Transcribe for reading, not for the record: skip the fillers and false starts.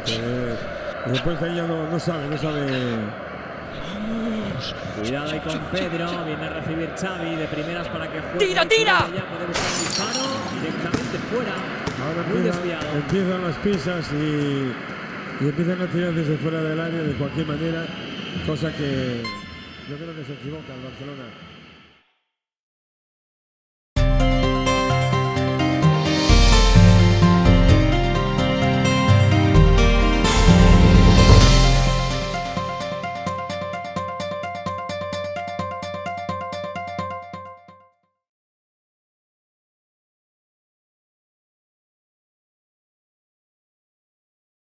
Después de ahí ya no sabe. Cuidado ahí con Pedro, viene a recibir Xavi de primeras para que juegue. ¡Tira! Ya puede buscar un disparo, directamente fuera. Ahora muy desviado. empiezan las pisas y empiezan a tirar desde fuera del área de cualquier manera, cosa que yo creo que se equivoca el Barcelona.